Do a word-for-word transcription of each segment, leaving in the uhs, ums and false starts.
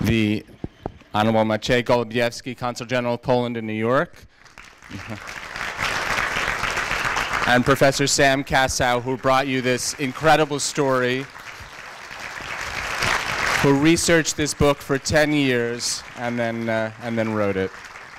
the Honorable Maciej Golubiewski, Consul General of Poland in New York, and Professor Sam Kassow, who brought you this incredible story, who researched this book for ten years and then, uh, and then wrote it.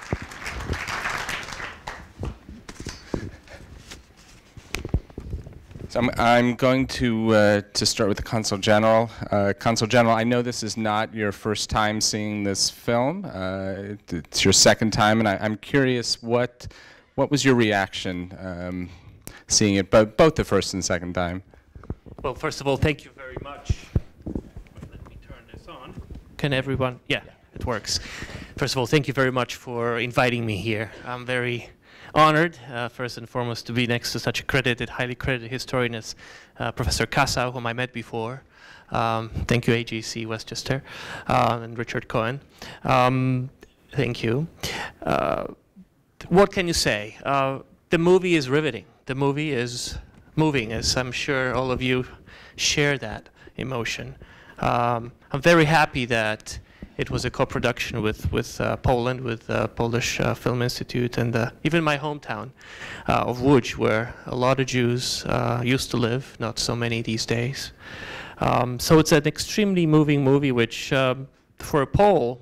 So I'm, I'm going to, uh, to start with the Consul General. Uh, Consul General, I know this is not your first time seeing this film. Uh, it, it's your second time, and I, I'm curious, what, what was your reaction um, seeing it, both, both the first and second time? Well, first of all, thank you very much. Let me turn this on. Can everyone? Yeah, it works. First of all, thank you very much for inviting me here. I'm very honored, uh, first and foremost, to be next to such a credited, highly credited historian as uh, Professor Kassow, whom I met before. Um, thank you, A G C Westchester, uh, and Richard Cohen. Um, thank you. Uh, what can you say? Uh, the movie is riveting. The movie is moving, as I'm sure all of you share that emotion. Um, I'm very happy that it was a co-production with, with uh, Poland, with the uh, Polish uh, Film Institute, and uh, even my hometown uh, of Łódź, where a lot of Jews uh, used to live, not so many these days. Um, so it's an extremely moving movie, which um, for a Pole,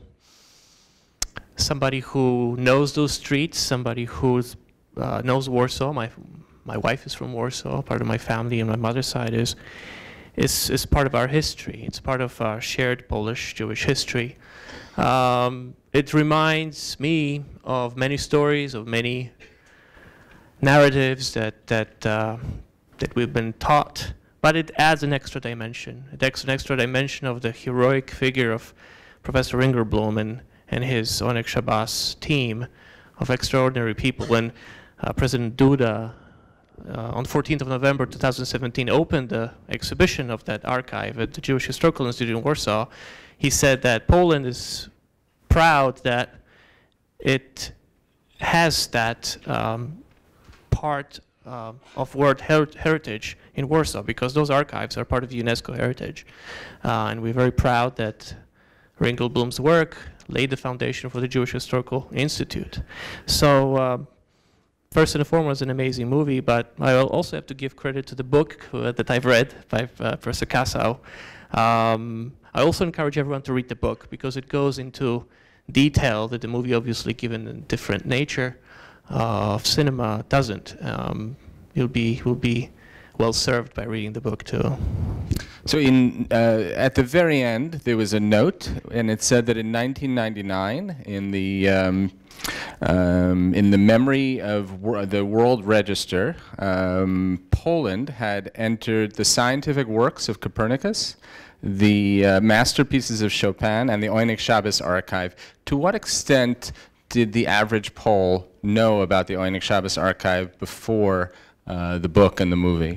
somebody who knows those streets, somebody who uh, knows Warsaw, my, my wife is from Warsaw, part of my family and my mother's side is, is, is part of our history. It's part of our shared Polish-Jewish history. Um, it reminds me of many stories, of many narratives that, that, uh, that we've been taught, but it adds an extra dimension. It adds an extra dimension of the heroic figure of Professor Ringelblum and, and his Onek Shabbos team of extraordinary people. When uh, President Duda Uh, on fourteenth of November two thousand seventeen opened the exhibition of that archive at the Jewish Historical Institute in Warsaw, he said that Poland is proud that it has that um, part uh, of world her heritage in Warsaw, because those archives are part of the UNESCO heritage. Uh, and we're very proud that Ringelblum's work laid the foundation for the Jewish Historical Institute. So. Uh, First and foremost, an amazing movie, but I also have to give credit to the book uh, that I've read by uh, Professor Kassow. Um, I also encourage everyone to read the book, because it goes into detail that the movie, obviously given the different nature uh, of cinema, doesn't. Um, you'll be, you'll be well served by reading the book too. So in, uh, at the very end, there was a note, and it said that in nineteen ninety-nine, in the um, Um, in the memory of wor the World Register, um, Poland had entered the scientific works of Copernicus, the uh, masterpieces of Chopin, and the Onek Shabbos archive. To what extent did the average Pole know about the Onek Shabbos archive before uh, the book and the movie?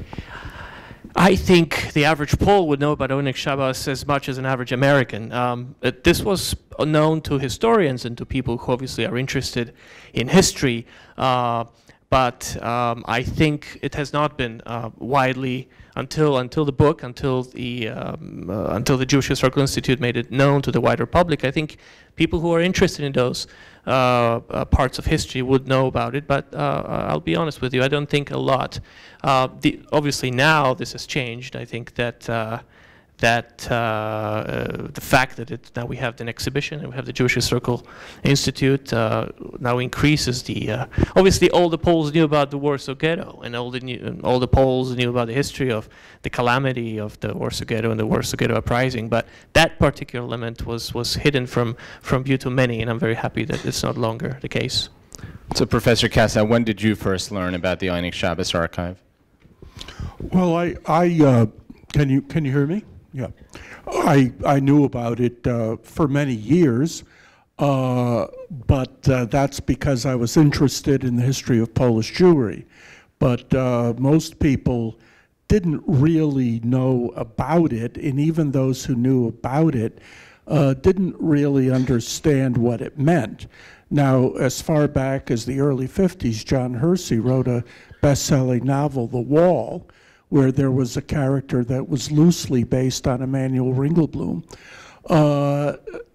I think the average Pole would know about Onek Shabbos as much as an average American. Um, it, this was known to historians and to people who obviously are interested in history, uh, but um, I think it has not been uh, widely until until the book, until the um, uh, until the Jewish Historical Institute made it known to the wider public. I think people who are interested in those uh, uh, parts of history would know about it, but uh, I'll be honest with you, I don't think a lot. Uh, the, obviously now this has changed. I think that uh, that uh, uh, the fact that it, now we have an exhibition and we have the Jewish Historical Institute uh, now increases the. Uh, obviously, all the Poles knew about the Warsaw Ghetto, and all the new, and all the Poles knew about the history of the calamity of the Warsaw Ghetto and the Warsaw Ghetto uprising. But that particular element was was hidden from from view to many, and I'm very happy that it's not longer the case. So, Professor Kassow, when did you first learn about the Onek Shabbos archive? Well, I, I uh, can you can you hear me? Yeah, I I knew about it uh, for many years, uh, but uh, that's because I was interested in the history of Polish Jewry. But uh, most people didn't really know about it, and even those who knew about it uh, didn't really understand what it meant. Now, as far back as the early fifties, John Hersey wrote a best-selling novel, The Wall, where there was a character that was loosely based on Emanuel Ringelblum. Uh,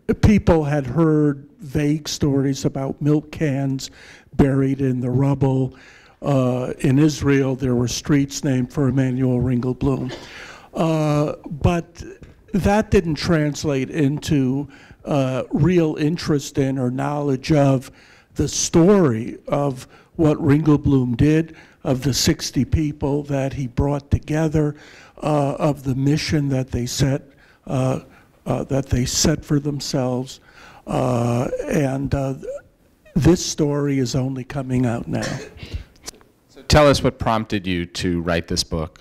people had heard vague stories about milk cans buried in the rubble. Uh, in Israel, there were streets named for Emanuel Ringelblum. Uh, but that didn't translate into uh, real interest in or knowledge of the story of what Ringelblum did, of the sixty people that he brought together, uh, of the mission that they set uh, uh, that they set for themselves, uh, and uh, this story is only coming out now. So tell us what prompted you to write this book.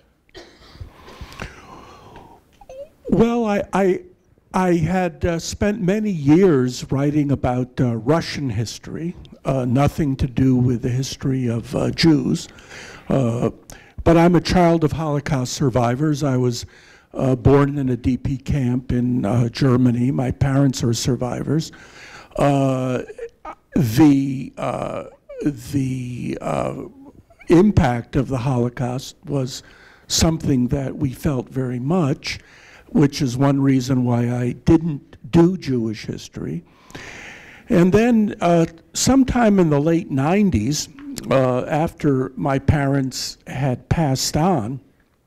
Well, I I, I had uh, spent many years writing about uh, Russian history. Uh, nothing to do with the history of uh, Jews. Uh, but I'm a child of Holocaust survivors. I was uh, born in a D P camp in uh, Germany. My parents are survivors. Uh, the uh, the uh, impact of the Holocaust was something that we felt very much, which is one reason why I didn't do Jewish history. And then uh, sometime in the late nineties, uh, after my parents had passed on,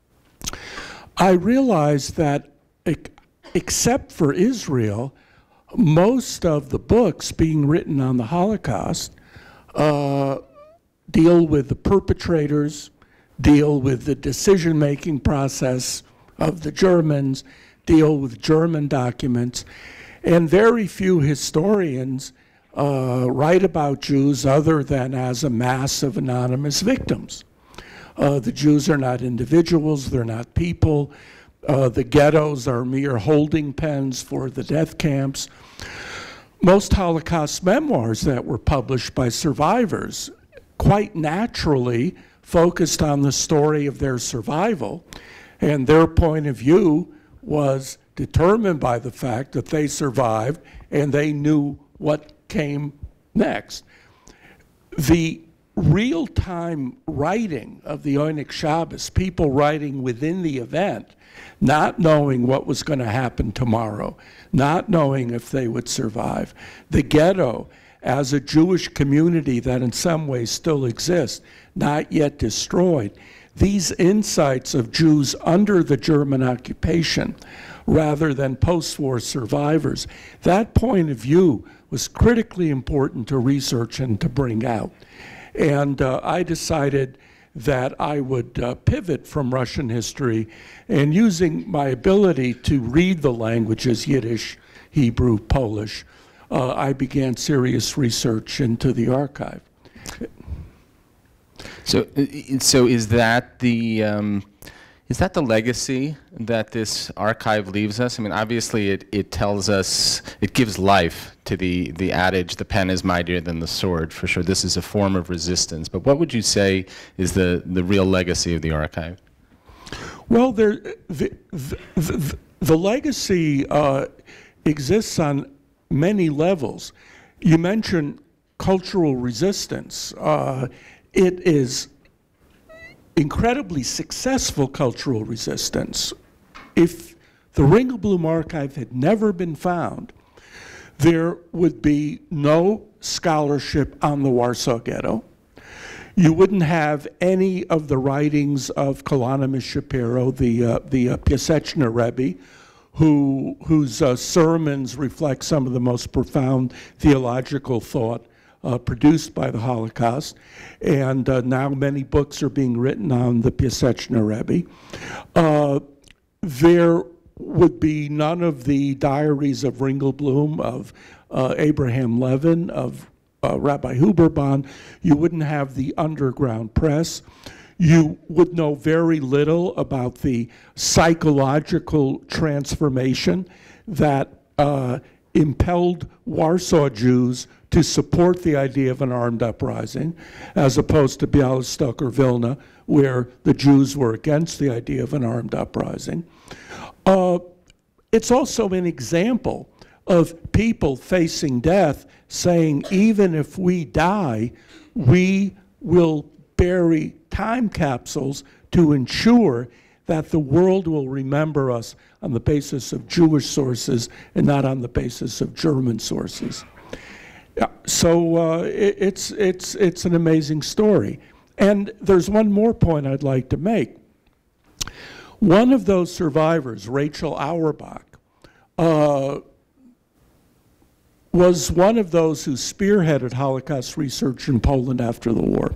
I realized that ec except for Israel, most of the books being written on the Holocaust uh, deal with the perpetrators, deal with the decision-making process of the Germans, deal with German documents. And very few historians uh, write about Jews other than as a mass of anonymous victims. Uh, the Jews are not individuals, they're not people. Uh, the ghettos are mere holding pens for the death camps. Most Holocaust memoirs that were published by survivors quite naturally focused on the story of their survival, and their point of view was determined by the fact that they survived and they knew what came next. The real-time writing of the Oynik Shabbos, people writing within the event, not knowing what was going to happen tomorrow, not knowing if they would survive. The ghetto as a Jewish community that in some ways still exists, not yet destroyed. These insights of Jews under the German occupation rather than post-war survivors, that point of view was critically important to research and to bring out. And uh, I decided that I would uh, pivot from Russian history, and using my ability to read the languages, Yiddish, Hebrew, Polish, uh, I began serious research into the archive. So, so is that the um, is that the legacy that this archive leaves us? I mean, obviously, it it tells us, it gives life to the the adage, "The pen is mightier than the sword." For sure, this is a form of resistance. But what would you say is the the real legacy of the archive? Well, there the the, the, the legacy uh, exists on many levels. You mentioned cultural resistance. Uh, It is incredibly successful cultural resistance. If the Ringelblum archive had never been found, there would be no scholarship on the Warsaw Ghetto. You wouldn't have any of the writings of Kalonymus Shapiro, the, uh, the uh, Piaseczna Rebbe, who, whose uh, sermons reflect some of the most profound theological thought Uh, produced by the Holocaust, and uh, now many books are being written on the Piaseczna Rebbe. Uh, there would be none of the diaries of Ringelblum, of uh, Abraham Levin, of uh, Rabbi Huberbahn. You wouldn't have the underground press. You would know very little about the psychological transformation that uh, impelled Warsaw Jews to support the idea of an armed uprising, as opposed to Białystok or Vilna, where the Jews were against the idea of an armed uprising. Uh, it's also an example of people facing death saying, even if we die, we will bury time capsules to ensure that the world will remember us on the basis of Jewish sources and not on the basis of German sources. So uh, it, it's, it's, it's an amazing story. And there's one more point I'd like to make. One of those survivors, Rachel Auerbach, uh, was one of those who spearheaded Holocaust research in Poland after the war.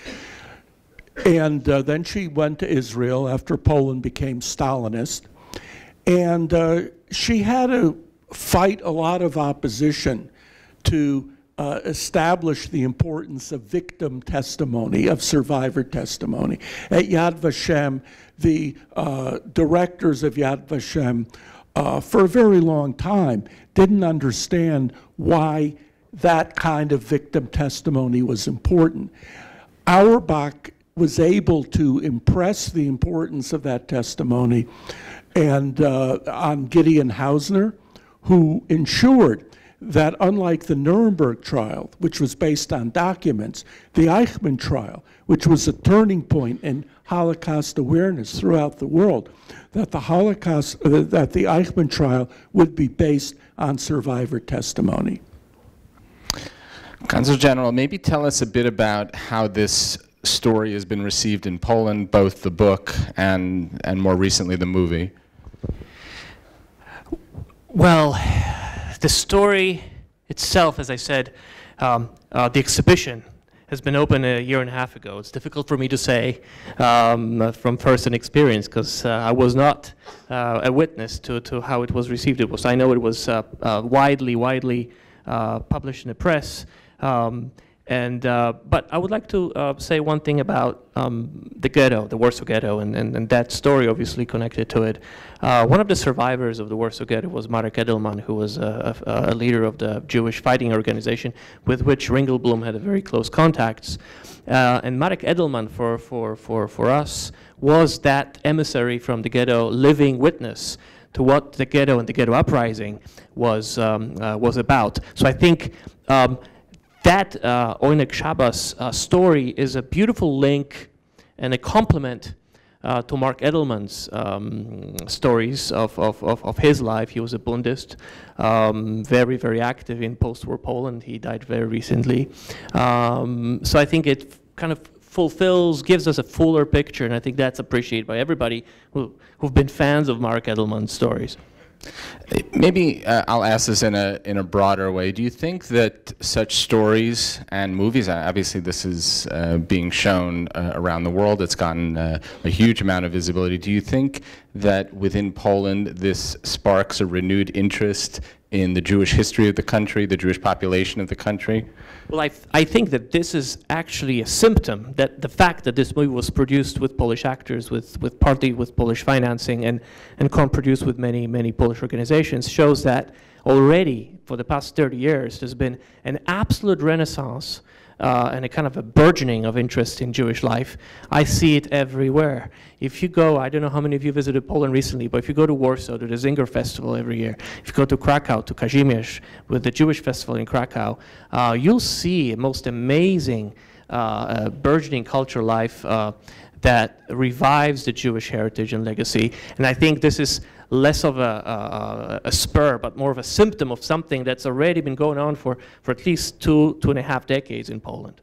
And uh, then she went to Israel after Poland became Stalinist. And uh, she had to fight a lot of opposition to uh, establish the importance of victim testimony, of survivor testimony. At Yad Vashem, the uh, directors of Yad Vashem, uh, for a very long time, didn't understand why that kind of victim testimony was important. Auerbach was able to impress the importance of that testimony and uh, on Gideon Hausner, who ensured that unlike the Nuremberg trial, which was based on documents, the Eichmann trial, which was a turning point in Holocaust awareness throughout the world, that the Holocaust, uh, that the Eichmann trial would be based on survivor testimony. Consul General, maybe tell us a bit about how this story has been received in Poland, both the book and, and more recently the movie. Well, the story itself, as I said, um, uh, the exhibition has been open a year and a half ago. It's difficult for me to say um, from first-hand experience because uh, I was not uh, a witness to, to how it was received. It was, I know it was uh, uh, widely, widely uh, published in the press. Um, And, uh, but I would like to uh, say one thing about um, the ghetto, the Warsaw Ghetto, and, and, and that story obviously connected to it. Uh, one of the survivors of the Warsaw Ghetto was Marek Edelman, who was a, a, a leader of the Jewish fighting organization with which Ringelblum had a very close contacts. Uh, and Marek Edelman, for, for, for, for us, was that emissary from the ghetto, living witness to what the ghetto and the ghetto uprising was, um, uh, was about. So I think um, that uh, Oinek Shaba's uh, story is a beautiful link and a complement uh, to Mark Edelman's um, stories of, of, of, of his life. He was a Bundist, um, very, very active in post-war Poland. He died very recently. Um, so I think it kind of fulfills, gives us a fuller picture, and I think that's appreciated by everybody who, who've been fans of Mark Edelman's stories. Maybe uh, I'll ask this in a in a broader way. Do you think that such stories and movies, obviously this is uh, being shown uh, around the world, it's gotten uh, a huge amount of visibility. Do you think that within Poland this sparks a renewed interest in the Jewish history of the country, the Jewish population of the country? Well, I, th I think that this is actually a symptom, that the fact that this movie was produced with Polish actors, with, with partly with Polish financing, and, and co-produced with many, many Polish organizations, shows that already for the past thirty years there's been an absolute renaissance uh, and a kind of a burgeoning of interest in Jewish life. I see it everywhere. If you go, I don't know how many of you visited Poland recently, but if you go to Warsaw, to the Zinger Festival every year, if you go to Krakow, to Kazimierz, with the Jewish festival in Krakow, uh, you'll see a most amazing uh, uh, burgeoning cultural life uh, that revives the Jewish heritage and legacy. And I think this is less of a, a, a spur, but more of a symptom of something that's already been going on for, for at least two, two and a half decades in Poland.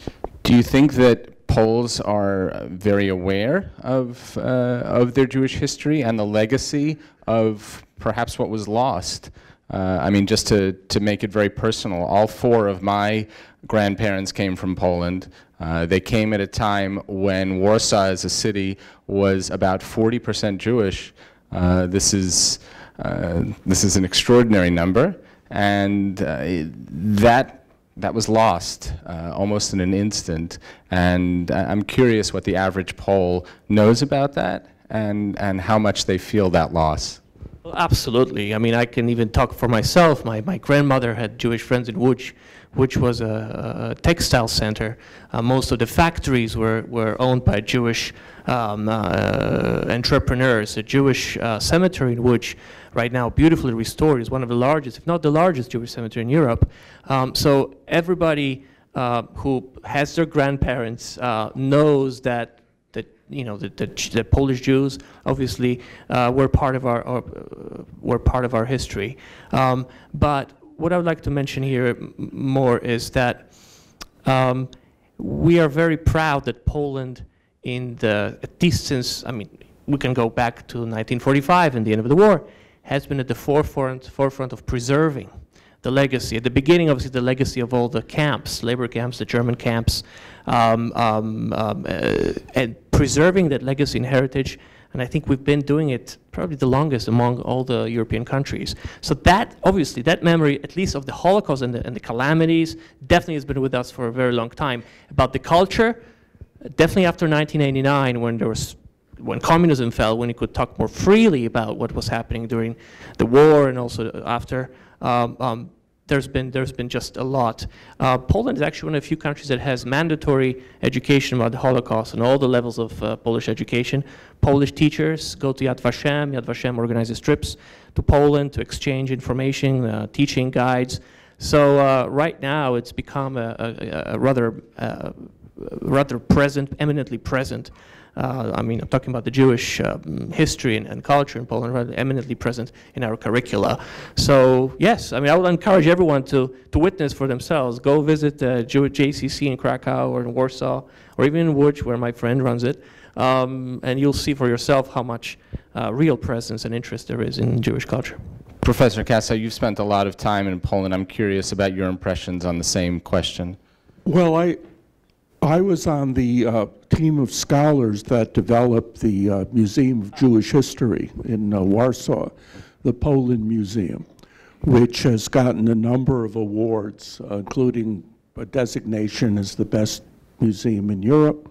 Do you think that Poles are very aware of, uh, of their Jewish history and the legacy of perhaps what was lost? Uh, I mean, just to, to make it very personal, all four of my grandparents came from Poland. Uh, they came at a time when Warsaw as a city was about forty percent Jewish. Uh, this is uh, this is an extraordinary number, and uh, it, that that was lost uh, almost in an instant. And I'm curious what the average Pole knows about that, and and how much they feel that loss. Well, absolutely. I mean, I can even talk for myself. My my grandmother had Jewish friends in Łódź, which was a, a textile center. Uh, most of the factories were, were owned by Jewish um, uh, entrepreneurs. The Jewish uh, cemetery in Łódź, right now beautifully restored, is one of the largest, if not the largest Jewish cemetery in Europe. Um, so everybody uh, who has their grandparents uh, knows that the you know, the, the, the Polish Jews obviously uh, were part of our, our uh, were part of our history. Um, but what I would like to mention here m more is that um, we are very proud that Poland, in the at least since, I mean, we can go back to nineteen forty-five and the end of the war, has been at the forefront forefront of preserving the legacy. At the beginning, obviously, the legacy of all the camps, labor camps, the German camps, um, um, um, uh, and preserving that legacy and heritage. And I think we've been doing it probably the longest among all the European countries. So that, obviously, that memory, at least of the Holocaust and the, and the calamities, definitely has been with us for a very long time. About the culture, definitely after nineteen eighty-nine, when there was when communism fell, when you could talk more freely about what was happening during the war and also after, um, um, there's been there's been just a lot. Uh, Poland is actually one of the few countries that has mandatory education about the Holocaust and all the levels of uh, Polish education. Polish teachers go to Yad Vashem. Yad Vashem organizes trips to Poland to exchange information, uh, teaching guides. So uh, right now it's become a, a, a rather uh, rather present, eminently present. Uh, I mean, I'm talking about the Jewish um, history and, and culture in Poland, rather eminently present in our curricula. So yes, I mean, I would encourage everyone to, to witness for themselves. Go visit the Jewish J C C in Krakow or in Warsaw, or even in Łódź, where my friend runs it, um, and you'll see for yourself how much uh, real presence and interest there is in Jewish culture. Professor Kassow, you've spent a lot of time in Poland. I'm curious about your impressions on the same question. Well, I, I was on the uh, team of scholars that developed the uh, Museum of Jewish History in uh, Warsaw, the Poland Museum, which has gotten a number of awards, uh, including a designation as the best museum in Europe.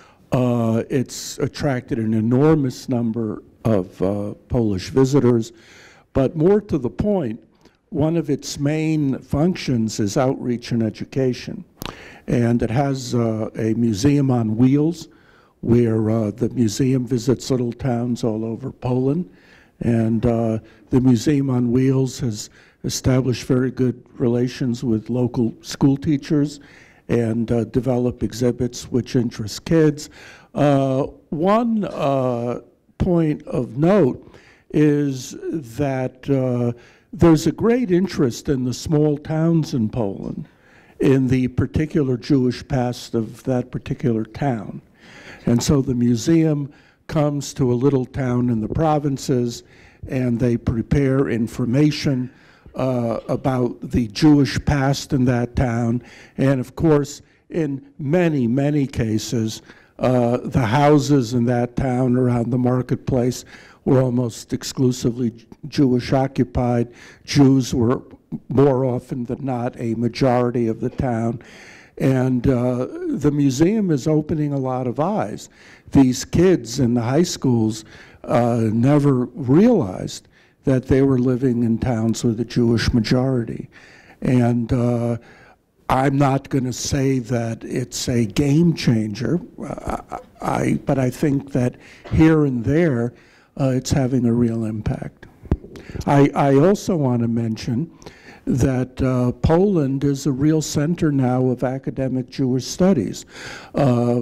Uh, it's attracted an enormous number of uh, Polish visitors, but more to the point, one of its main functions is outreach and education. And it has uh, a museum on wheels where uh, the museum visits little towns all over Poland. And uh, the Museum on Wheels has established very good relations with local school teachers and uh, develop exhibits which interest kids. Uh, one uh, point of note is that uh, there's a great interest in the small towns in Poland, in the particular Jewish past of that particular town. And so the museum comes to a little town in the provinces and they prepare information uh, about the Jewish past in that town. And of course, in many, many cases, uh, the houses in that town around the marketplace were almost exclusively Jewish occupied. Jews were more often than not a majority of the town. And uh, the museum is opening a lot of eyes. These kids in the high schools uh, never realized that they were living in towns with a Jewish majority. And uh, I'm not going to say that it's a game changer, uh, I, but I think that here and there, uh, it's having a real impact. I, I also want to mention that uh, Poland is a real center now of academic Jewish studies. Uh,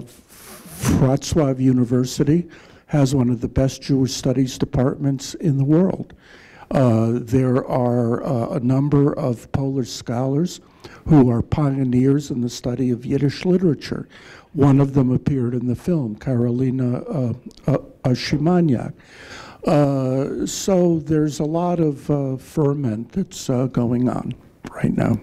Wrocław University has one of the best Jewish studies departments in the world. Uh, there are uh, a number of Polish scholars who are pioneers in the study of Yiddish literature. One of them appeared in the film, Karolina uh, uh, Szymaniak. Uh, so there's a lot of uh, ferment that's uh, going on right now.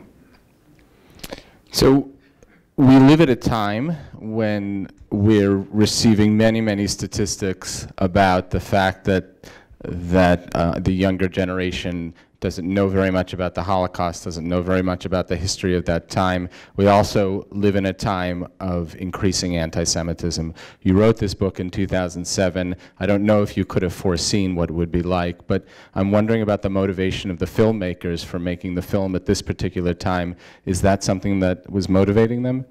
So we live at a time when we're receiving many, many statistics about the fact that that uh, the younger generation doesn't know very much about the Holocaust, doesn't know very much about the history of that time. We also live in a time of increasing anti-Semitism. You wrote this book in two thousand seven. I don't know if you could have foreseen what it would be like, but I'm wondering about the motivation of the filmmakers for making the film at this particular time. Is that something that was motivating them?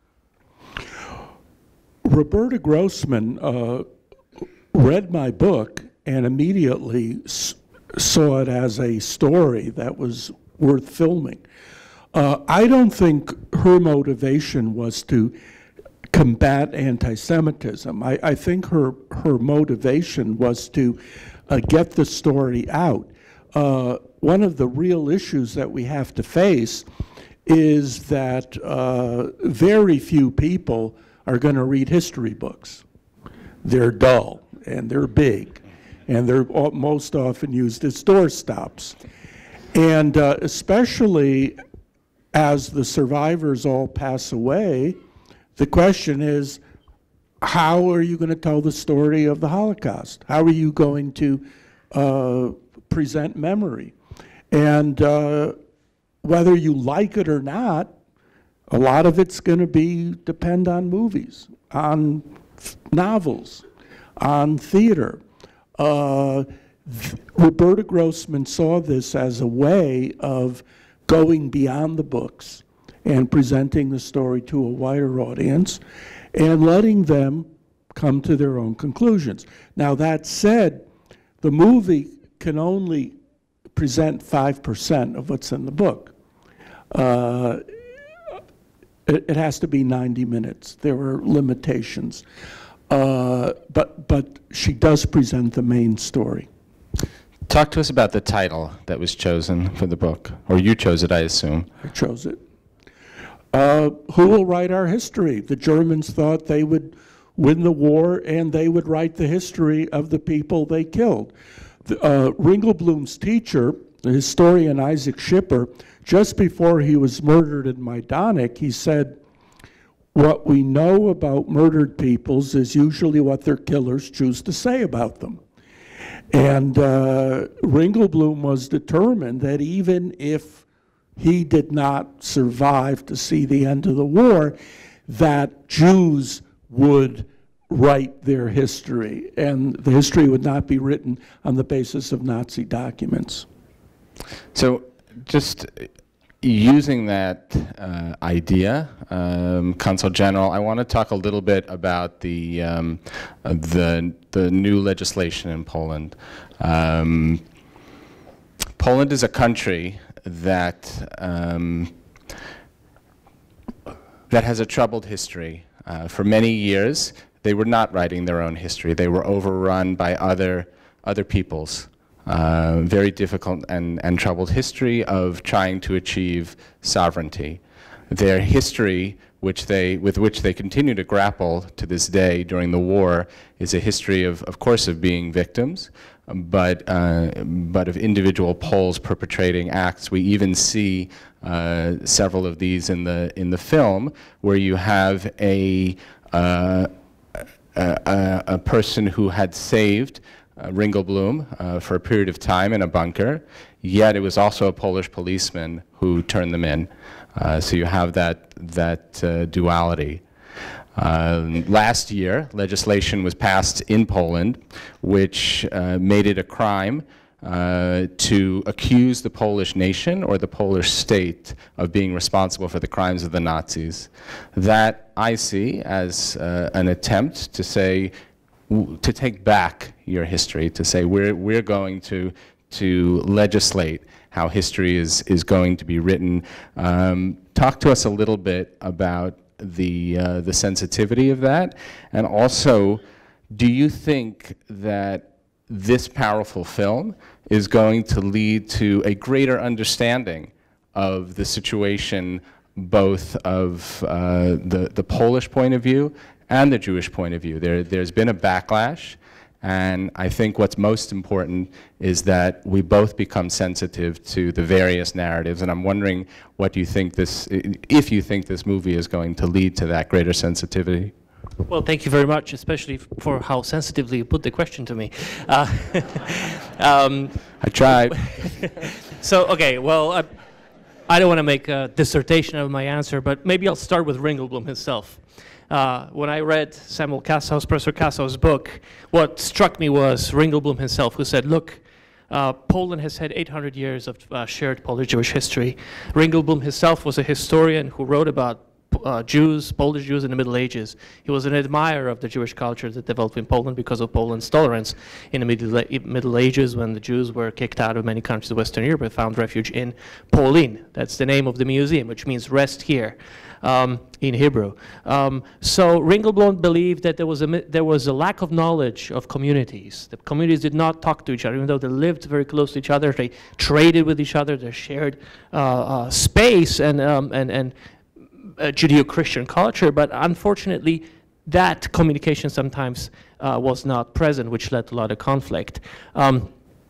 Roberta Grossman uh, read my book and immediately s saw it as a story that was worth filming. Uh, I don't think her motivation was to combat anti-Semitism. I, I think her, her motivation was to uh, get the story out. Uh, one of the real issues that we have to face is that uh, very few people are going to read history books. They're dull, and they're big, and they're all, most often used as doorstops. And uh, especially as the survivors all pass away, the question is, how are you going to tell the story of the Holocaust? How are you going to uh, present memory? And uh, whether you like it or not, a lot of it's going to be depend on movies, on novels, on theater. Uh, Roberta Grossman saw this as a way of going beyond the books and presenting the story to a wider audience and letting them come to their own conclusions. Now, that said, the movie can only present five percent of what's in the book. Uh, it, it has to be ninety minutes. There are limitations. Uh, but, but she does present the main story. Talk to us about the title that was chosen for the book, or you chose it, I assume. I chose it. Uh, who will write our history? The Germans thought they would win the war and they would write the history of the people they killed. The, uh, Ringelblum's teacher, the historian Isaac Schipper, just before he was murdered in Majdanek, he said, what we know about murdered peoples is usually what their killers choose to say about them. And uh, Ringelblum was determined that even if he did not survive to see the end of the war, that Jews would write their history, and the history would not be written on the basis of Nazi documents. So just using that uh, idea, um, Consul General, I want to talk a little bit about the, um, uh, the, the new legislation in Poland. Um, Poland is a country that, um, that has a troubled history. Uh, for many years, they were not writing their own history. They were overrun by other, other peoples. Uh, very difficult and, and troubled history of trying to achieve sovereignty. Their history, which they, with which they continue to grapple to this day during the war, is a history of, of course, of being victims, but, uh, but of individual Poles perpetrating acts. We even see uh, several of these in the, in the film, where you have a, uh, a, a, a person who had saved Uh, Ringelblum uh, for a period of time in a bunker, yet it was also a Polish policeman who turned them in. Uh, so you have that, that uh, duality. Uh, last year, legislation was passed in Poland which uh, made it a crime uh, to accuse the Polish nation or the Polish state of being responsible for the crimes of the Nazis. That I see as uh, an attempt to say, to take back your history, to say we're, we're going to, to legislate how history is, is going to be written. Um, talk to us a little bit about the, uh, the sensitivity of that, and also, do you think that this powerful film is going to lead to a greater understanding of the situation, both of uh, the, the Polish point of view and the Jewish point of view? There, there's been a backlash, and I think what's most important is that we both become sensitive to the various narratives, and I'm wondering what you think this, if you think this movie is going to lead to that greater sensitivity. Well, thank you very much, especially for how sensitively you put the question to me. Uh, um, I tried. So, okay, well, I, I don't want to make a dissertation of my answer, but maybe I'll start with Ringelblum himself. Uh, when I read Samuel Kassow's, Professor Kassow's book, what struck me was Ringelblum himself, who said, look, uh, Poland has had eight hundred years of uh, shared Polish-Jewish history. Ringelblum himself was a historian who wrote about uh, Jews, Polish Jews in the Middle Ages. He was an admirer of the Jewish culture that developed in Poland because of Poland's tolerance in the Middle, Middle Ages, when the Jews were kicked out of many countries of Western Europe and found refuge in Polin. That's the name of the museum, which means rest here. Um, in Hebrew. Um, so Ringelblum believed that there was, a, there was a lack of knowledge of communities. The communities did not talk to each other, even though they lived very close to each other. They traded with each other. They shared uh, uh, space and, um, and, and uh, Judeo-Christian culture, but unfortunately that communication sometimes uh, was not present, which led to a lot of conflict. Um,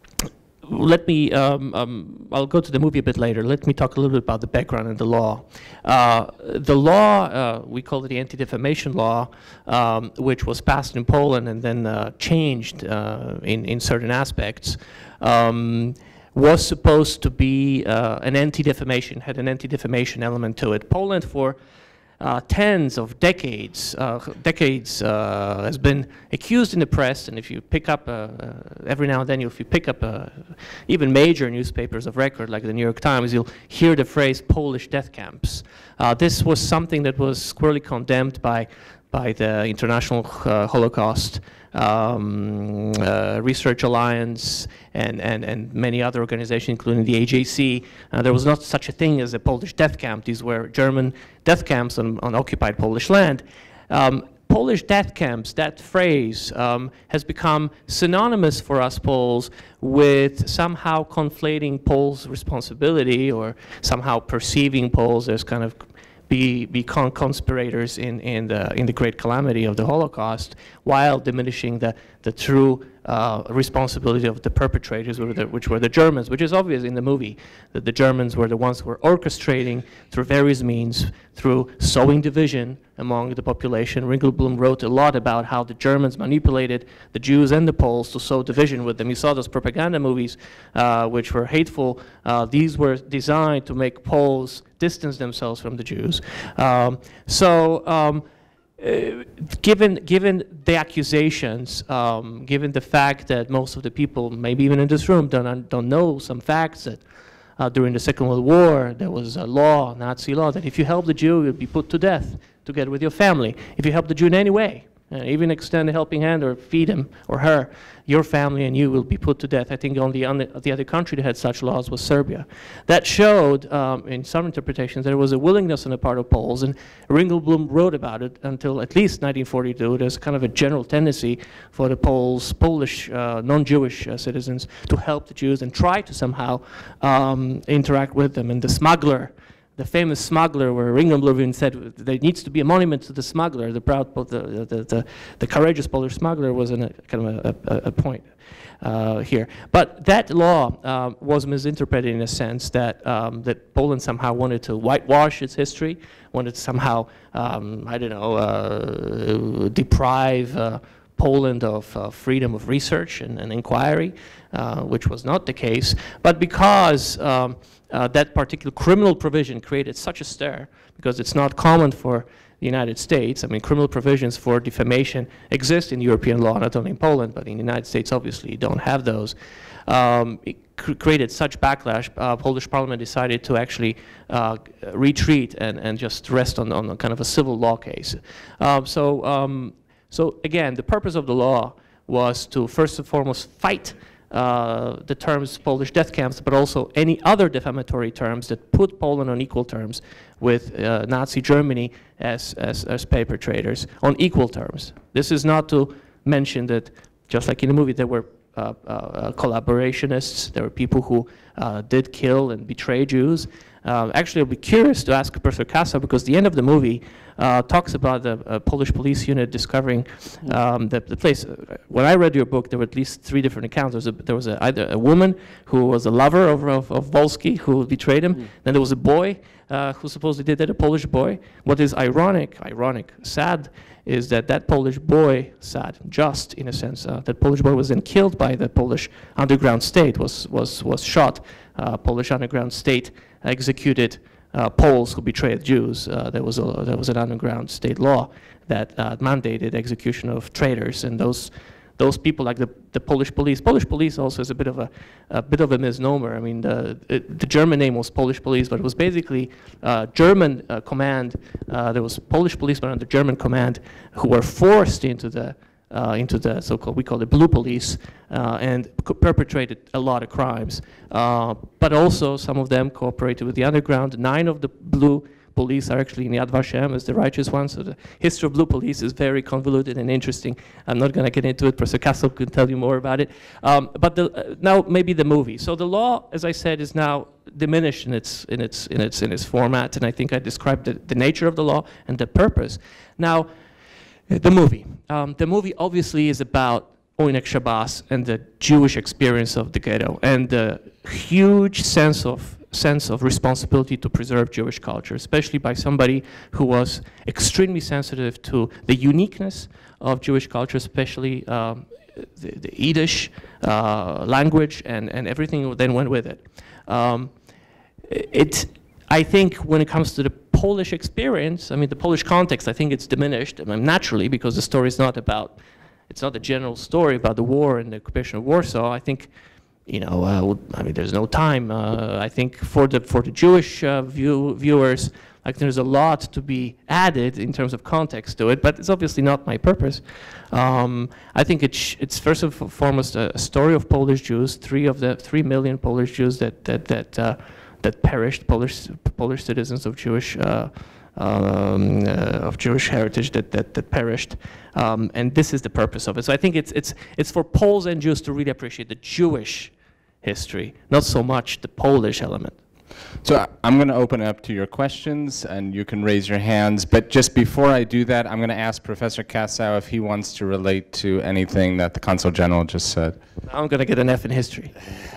Let me, um, um, I'll go to the movie a bit later. Let me talk a little bit about the background and the law. Uh, the law, uh, we call it the anti-defamation law, um, which was passed in Poland and then uh, changed uh, in, in certain aspects, um, was supposed to be uh, an anti-defamation, had an anti-defamation element to it. Poland, for Uh, tens of decades, uh, decades uh, has been accused in the press, and if you pick up, uh, uh, every now and then, if you pick up uh, even major newspapers of record, like the New York Times, you'll hear the phrase Polish death camps. Uh, this was something that was squarely condemned by, by the International uh, Holocaust um, uh, Research Alliance and, and, and many other organizations, including the A J C. Uh, there was not such a thing as a Polish death camp. These were German death camps on, on occupied Polish land. Um, Polish death camps, that phrase um, has become synonymous for us Poles with somehow conflating Poles' responsibility or somehow perceiving Poles as kind of be, be con conspirators in, in, the, in the great calamity of the Holocaust, while diminishing the, the true uh, responsibility of the perpetrators, which were the, which were the Germans, which is obvious in the movie, that the Germans were the ones who were orchestrating through various means, through sowing division among the population. Ringelblum wrote a lot about how the Germans manipulated the Jews and the Poles to sow division with them. You saw those propaganda movies, uh, which were hateful. Uh, these were designed to make Poles distance themselves from the Jews. Um, so, um, Uh, given, given the accusations, um, given the fact that most of the people, maybe even in this room, don't, don't know some facts, that uh, during the Second World War there was a law, Nazi law, that if you help the Jew, you'll be put to death together with your family. If you help the Jew in any way, uh, even extend a helping hand or feed him or her, your family and you will be put to death. I think only on the, the other country that had such laws was Serbia. That showed, um, in some interpretations, there was a willingness on the part of Poles, and Ringelblum wrote about it until at least nineteen forty-two. There's kind of a general tendency for the Poles, Polish, uh, non-Jewish uh, citizens to help the Jews and try to somehow um, interact with them. And the smuggler, the famous smuggler, where Ringelblum said there needs to be a monument to the smuggler, the proud, the, the, the, the courageous Polish smuggler, was in a kind of a, a, a point uh, here. But that law uh, was misinterpreted in a sense that, um, that Poland somehow wanted to whitewash its history, wanted to somehow, um, I don't know, uh, deprive uh, Poland of uh, freedom of research and, and inquiry, uh, which was not the case. But because um, Uh, that particular criminal provision created such a stir, because it's not common for the United States. I mean, criminal provisions for defamation exist in European law, not only in Poland, but in the United States, obviously, you don't have those. Um, it cr created such backlash, uh, Polish parliament decided to actually uh, retreat and, and just rest on, on a kind of a civil law case. Um, so, um, so again, the purpose of the law was to first and foremost fight Uh, the terms Polish death camps, but also any other defamatory terms that put Poland on equal terms with uh, Nazi Germany as, as, as perpetrators, on equal terms. This is not to mention that, just like in the movie, there were uh, uh, collaborationists, there were people who uh, did kill and betray Jews. Uh, actually, I'll be curious to ask Professor Kassow, because the end of the movie uh, talks about the uh, Polish police unit discovering um, the, the place. When I read your book, there were at least three different accounts. There was, a, there was a, either a woman who was a lover of, of, of Wolski, who betrayed him. Mm. Then there was a boy uh, who supposedly did that, a Polish boy. What is ironic, ironic, sad, is that that Polish boy, sad, just in a sense, uh, that Polish boy was then killed by the Polish underground state, was, was, was shot. Uh, Polish underground state executed uh, Poles who betrayed Jews. Uh, there was a, there was an underground state law that uh, mandated execution of traitors, and those those people, like the, the Polish police. Polish police also is a bit of a, a bit of a misnomer. I mean, the, it, the German name was Polish police, but it was basically uh, German uh, command. Uh, there was Polish policemen under German command who were forced into the uh, into the so-called, we call it blue police, uh, and perpetrated a lot of crimes. Uh, but also some of them cooperated with the underground. Nine of the blue police are actually in Yad Vashem as the righteous one, so the history of blue police is very convoluted and interesting. I'm not going to get into it. Professor Kassow can tell you more about it. Um, but the, uh, now maybe the movie. So the law, as I said, is now diminished in its in its in its in its format, and I think I described the, the nature of the law and the purpose. Now, the movie. Um, the movie obviously is about Oynek Shabazz and the Jewish experience of the ghetto and the huge sense of sense of responsibility to preserve Jewish culture, especially by somebody who was extremely sensitive to the uniqueness of Jewish culture, especially um, the, the Yiddish uh, language and, and everything that then went with it. Um, it. I think when it comes to the Polish experience, I mean, the Polish context, I think it's diminished, I mean, naturally, because the story is not about, it's not a general story about the war and the occupation of Warsaw. I think, you know, uh, I mean, there's no time. Uh, I think for the for the Jewish uh, view, viewers, like there's a lot to be added in terms of context to it, but it's obviously not my purpose. Um, I think it's it's first and foremost a, a story of Polish Jews, three of the three million Polish Jews that that that. Uh, that perished, Polish Polish citizens of Jewish uh, um, uh, of Jewish heritage that that, that perished, um, and this is the purpose of it. So I think it's it's it's for Poles and Jews to really appreciate the Jewish history, not so much the Polish element. So I'm going to open up to your questions, and you can raise your hands. But just before I do that, I'm going to ask Professor Kassow if he wants to relate to anything that the Consul General just said. I'm going to get an F in history.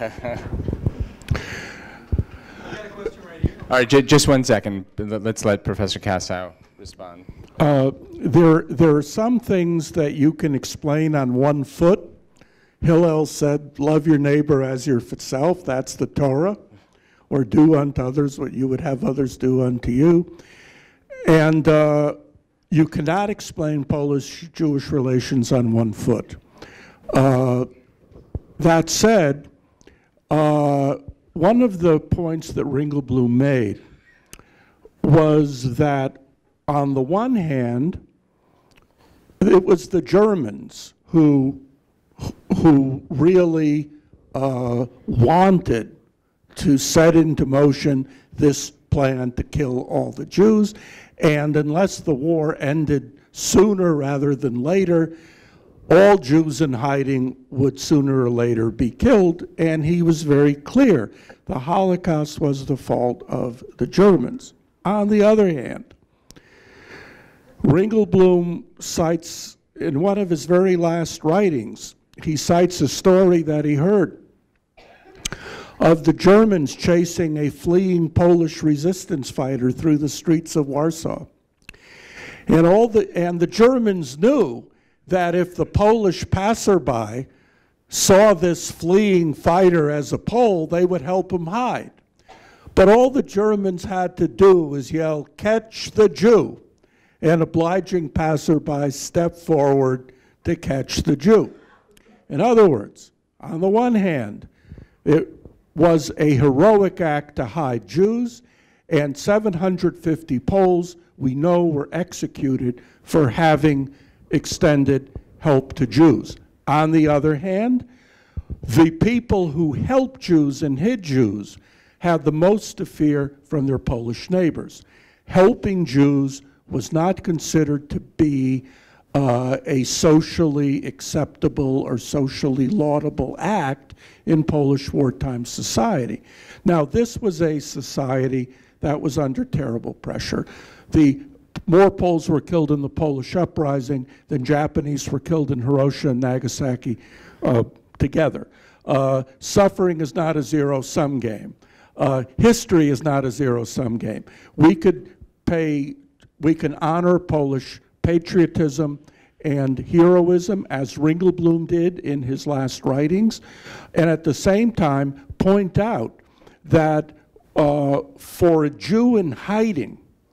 All right, j just one second. Let's let Professor Kassow respond. Uh, there, there are some things that you can explain on one foot. Hillel said, love your neighbor as yourself. That's the Torah. Or do unto others what you would have others do unto you. And uh, you cannot explain Polish-Jewish relations on one foot. Uh, that said, uh, one of the points that Ringelblum made was that, on the one hand, it was the Germans who, who really uh, wanted to set into motion this plan to kill all the Jews, and unless the war ended sooner rather than later, all Jews in hiding would sooner or later be killed, and he was very clear. The Holocaust was the fault of the Germans. On the other hand, Ringelblum cites, in one of his very last writings, he cites a story that he heard of the Germans chasing a fleeing Polish resistance fighter through the streets of Warsaw. And, all the, and the Germans knew that if the Polish passerby saw this fleeing fighter as a Pole, they would help him hide. But all the Germans had to do was yell, "Catch the Jew," and obliging passerby stepped forward to catch the Jew. In other words, on the one hand, it was a heroic act to hide Jews, and seven hundred fifty Poles we know were executed for having extended help to Jews. On the other hand, the people who helped Jews and hid Jews had the most to fear from their Polish neighbors. Helping Jews was not considered to be uh, a socially acceptable or socially laudable act in Polish wartime society. Now, this was a society that was under terrible pressure. The more Poles were killed in the Polish uprising than Japanese were killed in Hiroshima and Nagasaki uh, together. Uh, suffering is not a zero-sum game. Uh, history is not a zero-sum game. We could pay, we can honor Polish patriotism and heroism, as Ringelblum did in his last writings, and at the same time point out that uh, for a Jew in hiding,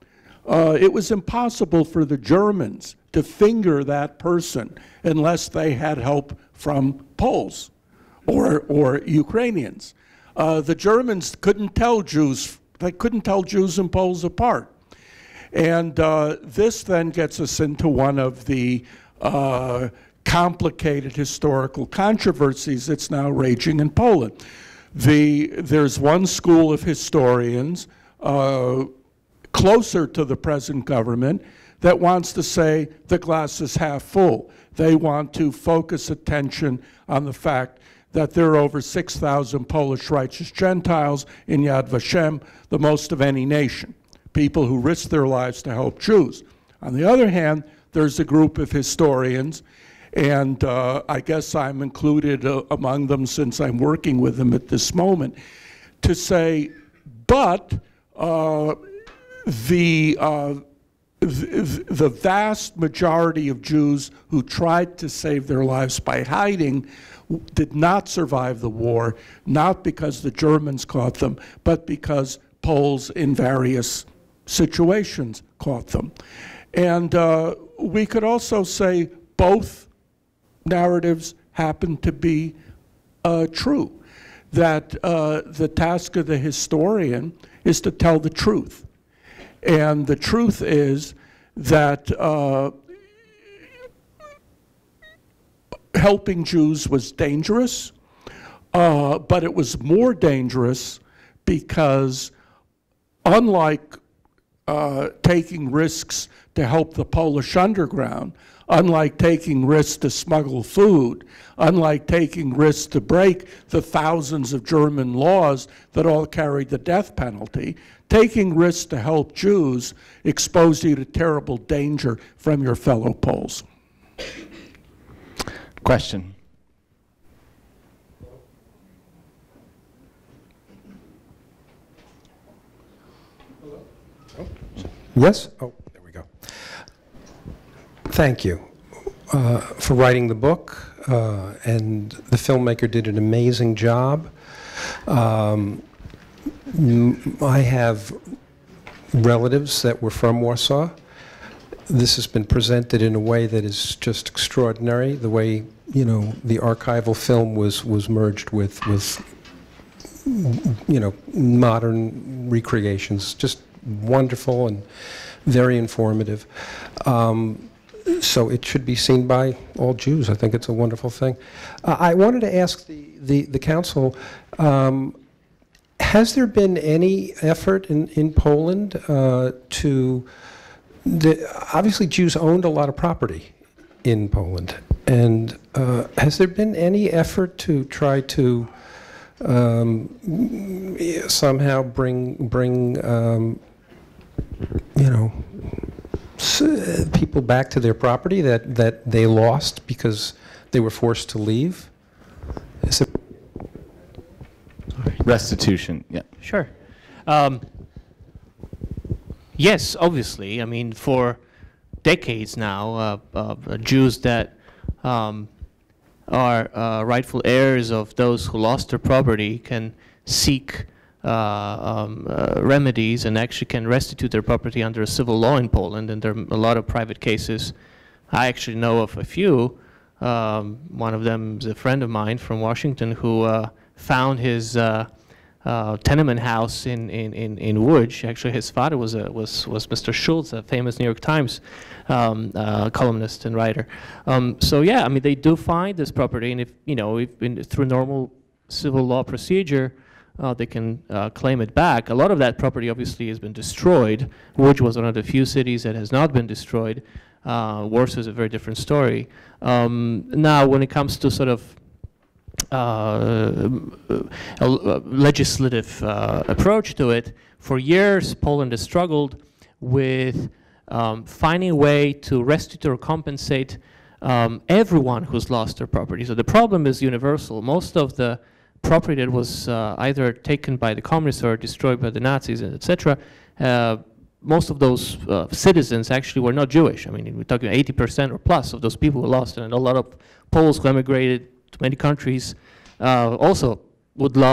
uh, it was impossible for the Germans to finger that person unless they had help from Poles or, or Ukrainians. Uh, the Germans couldn't tell Jews, they couldn't tell Jews and Poles apart. And uh, this then gets us into one of the uh, complicated historical controversies that's now raging in Poland. The, there's one school of historians uh, closer to the present government that wants to say the glass is half full. They want to focus attention on the fact that there are over six thousand Polish righteous Gentiles in Yad Vashem, the most of any nation, people who risk their lives to help Jews. On the other hand, there's a group of historians, and uh, I guess I'm included uh, among them since I'm working with them at this moment, to say, but uh, the, uh, the, the vast majority of Jews who tried to save their lives by hiding did not survive the war, not because the Germans caught them, but because Poles in various situations caught them. And uh, we could also say both narratives happen to be uh, true, that uh, the task of the historian is to tell the truth. And the truth is that uh, helping Jews was dangerous, uh, but it was more dangerous because unlike uh, taking risks to help the Polish underground, unlike taking risks to smuggle food, unlike taking risks to break the thousands of German laws that all carried the death penalty, taking risks to help Jews exposed you to terrible danger from your fellow Poles. Question. Yes? Oh, there we go. Thank you uh, for writing the book, uh, and the filmmaker did an amazing job. Um, I have relatives that were from Warsaw. This has been presented in a way that is just extraordinary. The way, you know, the archival film was was merged with with you know, modern recreations. Just wonderful and very informative. Um, so it should be seen by all Jews. I think it's a wonderful thing. Uh, I wanted to ask the the, the council. Um, has there been any effort in in Poland uh, to The, obviously, Jews owned a lot of property in Poland, and uh, has there been any effort to try to um, somehow bring bring um, you know s people back to their property that that they lost because they were forced to leave? Is it Restitution, yeah. Sure. Um, Yes, obviously. I mean, for decades now, uh, uh, Jews that um, are uh, rightful heirs of those who lost their property can seek uh, um, uh, remedies and actually can restitute their property under a civil law in Poland. And there are a lot of private cases. I actually know of a few. Um, one of them is a friend of mine from Washington who uh, found his uh, Uh, tenement house in in in in Łódź. Actually, his father was a was was Mister Schultz, a famous New York Times um, uh, columnist and writer. Um, so yeah, I mean, they do find this property, and if you know, if in, through normal civil law procedure, uh, they can uh, claim it back. A lot of that property obviously has been destroyed. Łódź was one of the few cities that has not been destroyed. Uh, Warsaw is a very different story. Um, now, when it comes to sort of Uh, a, a legislative uh, approach to it, for years Poland has struggled with um, finding a way to restitute or compensate um, everyone who's lost their property. So the problem is universal. Most of the property that was uh, either taken by the communists or destroyed by the Nazis, et cetera, uh, most of those uh, citizens actually were not Jewish. I mean, we're talking eighty percent or plus of those people who lost it, and a lot of Poles who emigrated to many countries uh, also would love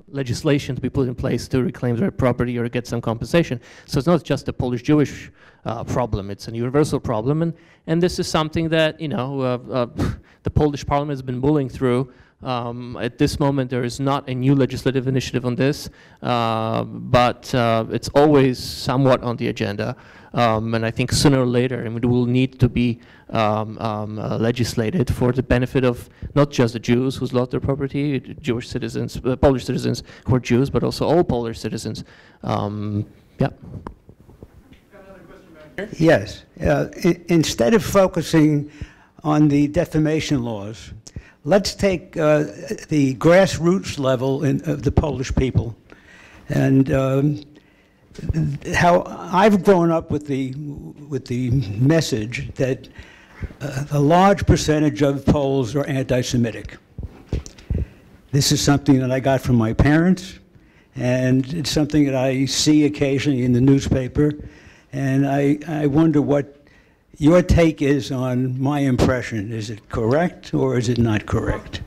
legislation to be put in place to reclaim their property or get some compensation. So it's not just a Polish-Jewish uh, problem, it's a universal problem, and, and this is something that, you know, uh, uh, the Polish parliament has been mulling through. Um, at this moment, there is not a new legislative initiative on this, uh, but uh, it's always somewhat on the agenda. Um, and I think sooner or later, I mean, it will need to be um, um, uh, legislated for the benefit of not just the Jews who's lost their property, Jewish citizens, uh, Polish citizens who are Jews, but also all Polish citizens. Um, yeah. Yes. Uh, I instead of focusing on the defamation laws, let's take uh, the grassroots level in, of the Polish people, and um, how I've grown up with the with the message that uh, a large percentage of Poles are anti-Semitic. This is something that I got from my parents, and it's something that I see occasionally in the newspaper, and I, I wonder what your take is on my impression. Is it correct or is it not correct?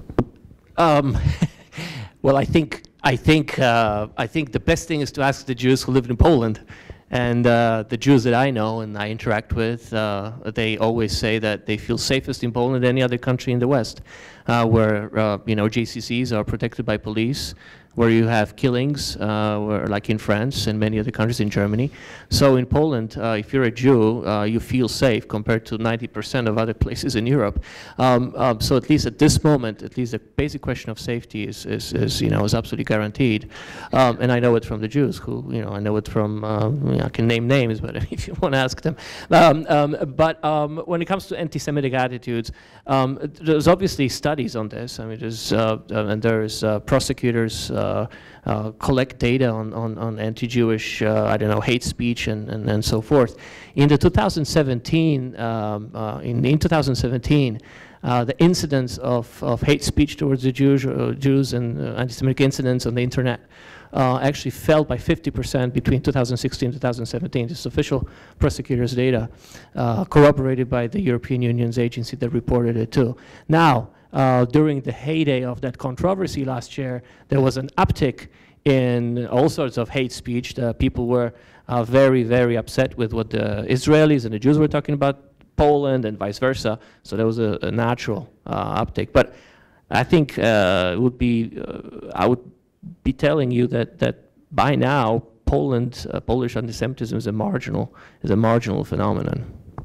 Um, well, I think I think uh, I think the best thing is to ask the Jews who live in Poland, and uh, the Jews that I know and I interact with, uh, they always say that they feel safest in Poland than any other country in the West, uh, where uh, you know J C Cs are protected by police, where you have killings, uh, where, like in France and many other countries, in Germany. So in Poland, uh, if you're a Jew, uh, you feel safe compared to ninety percent of other places in Europe. Um, um, so at least at this moment, at least the basic question of safety is, is, is you know, is absolutely guaranteed. Um, and I know it from the Jews, who, you know, I know it from, uh, you know, I can name names, but if you want to ask them. Um, um, but um, when it comes to anti-Semitic attitudes, um, there's obviously studies on this. I mean, there's, uh, and there's uh, prosecutors, uh, Uh, uh, collect data on, on, on anti-Jewish, uh, I don't know, hate speech and, and, and so forth. In the two thousand seventeen, um, uh, in, in two thousand seventeen, uh, the incidence of, of hate speech towards the Jews, uh, Jews and uh, anti-Semitic incidents on the internet uh, actually fell by fifty percent between two thousand sixteen and two thousand seventeen. This is official prosecutors' data, uh, corroborated by the European Union's agency that reported it too. Now, Uh, during the heyday of that controversy last year, there was an uptick in all sorts of hate speech. The people were uh, very, very upset with what the Israelis and the Jews were talking about Poland and vice versa. So there was a, a natural uh, uptick. But I think uh, it would be, uh, I would be telling you that, that by now, Poland, uh, Polish anti-Semitism is a marginal, is a marginal phenomenon.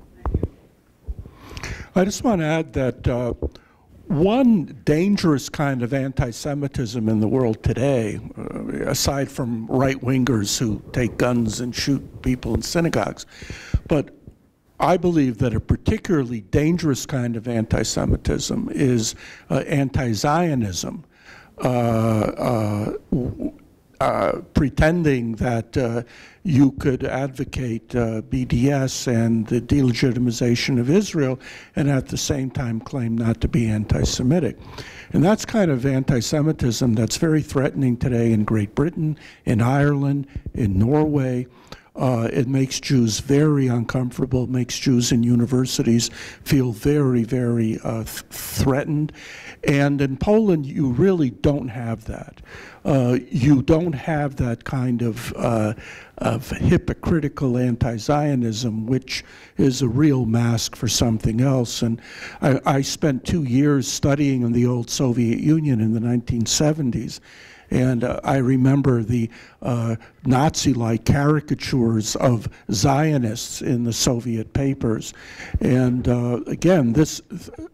I just want to add that uh, one dangerous kind of anti-Semitism in the world today, uh, aside from right-wingers who take guns and shoot people in synagogues, but I believe that a particularly dangerous kind of anti-Semitism is uh, anti-Zionism, uh, uh, uh, pretending that uh, you could advocate uh, B D S and the delegitimization of Israel and at the same time claim not to be anti-Semitic. And that's kind of anti-Semitism that's very threatening today in Great Britain, in Ireland, in Norway. Uh, it makes Jews very uncomfortable, makes Jews in universities feel very, very uh, th threatened. And in Poland, you really don't have that. Uh, you don't have that kind of, uh, of hypocritical anti-Zionism, which is a real mask for something else. And I, I spent two years studying in the old Soviet Union in the nineteen seventies. And uh, I remember the uh, Nazi-like caricatures of Zionists in the Soviet papers. And uh, again, this,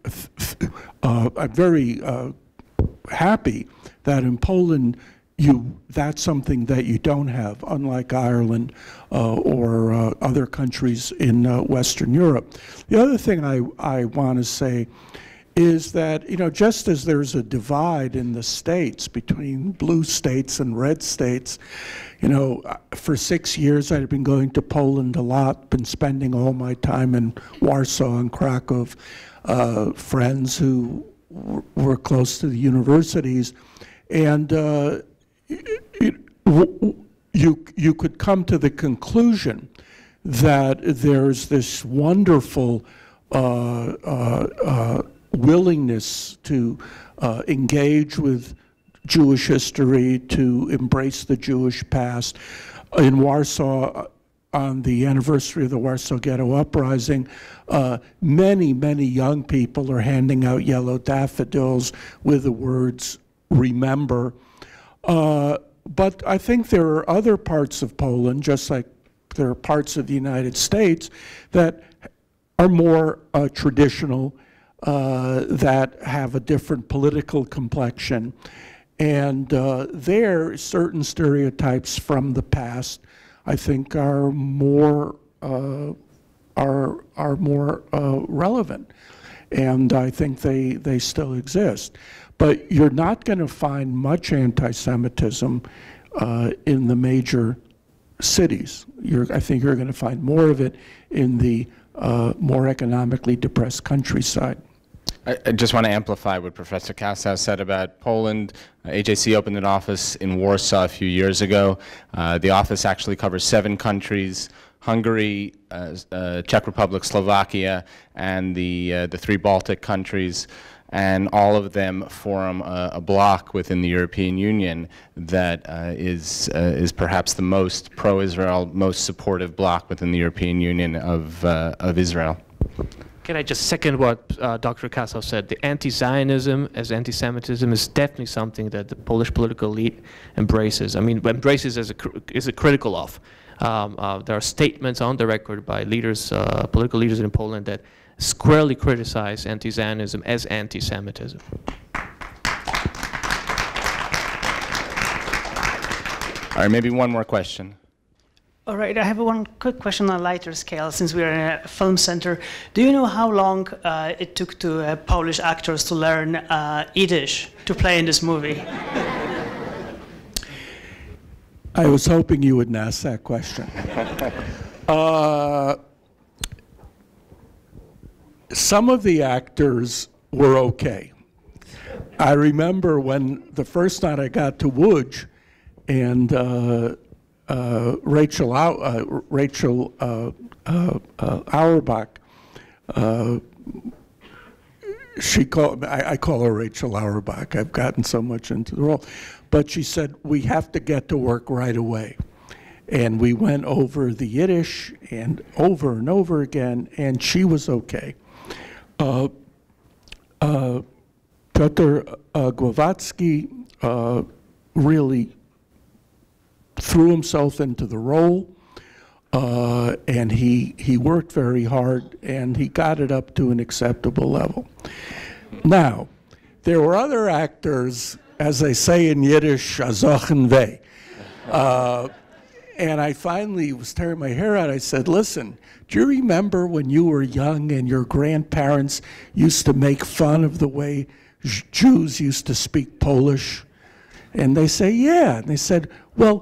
uh, I'm very uh, happy that in Poland, you, that's something that you don't have, unlike Ireland uh, or uh, other countries in uh, Western Europe. The other thing I, I want to say is that, you know, just as there's a divide in the states between blue states and red states, you know, for six years I've been going to Poland a lot, been spending all my time in Warsaw and Krakow, uh, friends who were close to the universities, and uh, it, you, you could come to the conclusion that there's this wonderful uh, uh, uh, willingness to uh, engage with Jewish history, to embrace the Jewish past. In Warsaw, on the anniversary of the Warsaw Ghetto Uprising, uh, many, many young people are handing out yellow daffodils with the words, remember. Uh, but I think there are other parts of Poland, just like there are parts of the United States, that are more uh, traditional, uh, that have a different political complexion. And uh, there, certain stereotypes from the past, I think, are more uh, are are more uh, relevant, and I think they they still exist. But you're not going to find much anti-Semitism uh, in the major cities. You're, I think you're going to find more of it in the uh, more economically depressed countryside. I, I just want to amplify what Professor Kassow said about Poland. Uh, A J C opened an office in Warsaw a few years ago. Uh, the office actually covers seven countries: Hungary, uh, uh, Czech Republic, Slovakia, and the, uh, the three Baltic countries. And all of them form a, a bloc within the European Union that uh, is, uh, is perhaps the most pro-Israel, most supportive bloc within the European Union of, uh, of Israel. Can I just second what uh, Doctor Kassow said? The anti-Zionism as anti-Semitism is definitely something that the Polish political elite embraces. I mean, embraces as a, is a critical of. Um, uh, there are statements on the record by leaders, uh, political leaders in Poland that squarely criticize anti-Zionism as anti-Semitism. All right, maybe one more question. All right, I have one quick question on a lighter scale, since we're in a film center. Do you know how long uh, it took to uh, Polish actors to learn uh, Yiddish to play in this movie? I was hoping you wouldn't ask that question. uh, some of the actors were okay. I remember when the first night I got to Łódź, and uh, uh, Rachel, uh, Rachel uh, uh, uh, Auerbach, uh, she called, I, I call her Rachel Auerbach. I've gotten so much into the role. But she said, we have to get to work right away. And we went over the Yiddish and over and over again, and she was okay. Uh, uh, Piotr uh, Głowacki uh, really threw himself into the role, uh, and he, he worked very hard, and he got it up to an acceptable level. Now, there were other actors, as they say in Yiddish, azochen weh. Uh, and I finally was tearing my hair out. I said, listen, do you remember when you were young and your grandparents used to make fun of the way Jews used to speak Polish? And they say, yeah. And they said, well,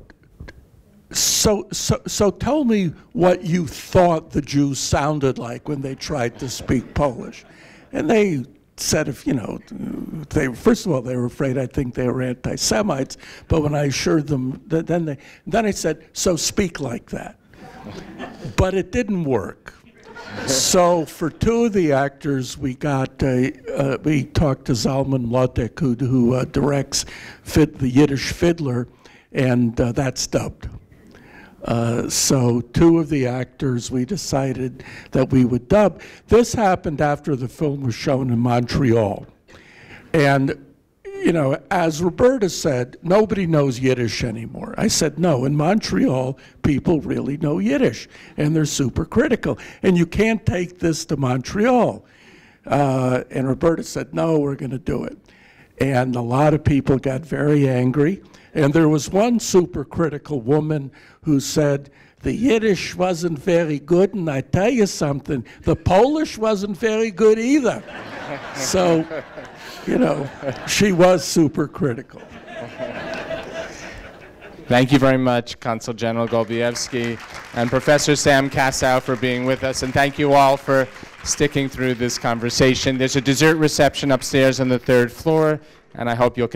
so, so, so tell me what you thought the Jews sounded like when they tried to speak Polish. And they said, if, you know, they, first of all, they were afraid I'd think they were anti-Semites, but when I assured them, that then they, then I said, so speak like that. But it didn't work. So for two of the actors, we got, uh, uh, we talked to Zalman Mlodek, who, who uh, directs Fid, the Yiddish Fiddler, and uh, that's dubbed. Uh, so two of the actors, we decided that we would dub. This happened after the film was shown in Montreal. And, you know, as Roberta said, nobody knows Yiddish anymore. I said, no, in Montreal, people really know Yiddish, and they're super critical. And you can't take this to Montreal. Uh, and Roberta said, no, we're going to do it. And a lot of people got very angry. And there was one super critical woman who said, the Yiddish wasn't very good, and I tell you something, the Polish wasn't very good either. So, you know, she was super critical. Thank you very much, Consul General Golubiewski and Professor Sam Kassow for being with us, and thank you all for sticking through this conversation. There's a dessert reception upstairs on the third floor, and I hope you'll